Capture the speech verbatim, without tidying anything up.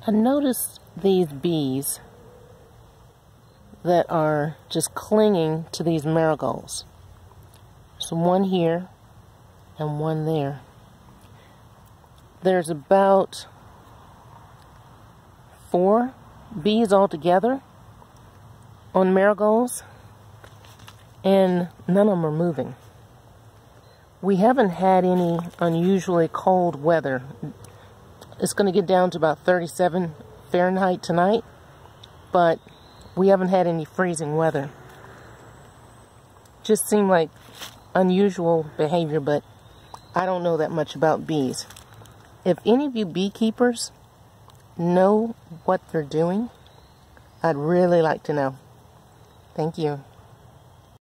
I noticed these bees that are just clinging to these marigolds. So one here and one there. There's about four bees altogether on marigolds, and none of them are moving. We haven't had any unusually cold weather. It's going to get down to about thirty-seven Fahrenheit tonight, but we haven't had any freezing weather. Just seemed like unusual behavior, but I don't know that much about bees. If any of you beekeepers know what they're doing, I'd really like to know. Thank you.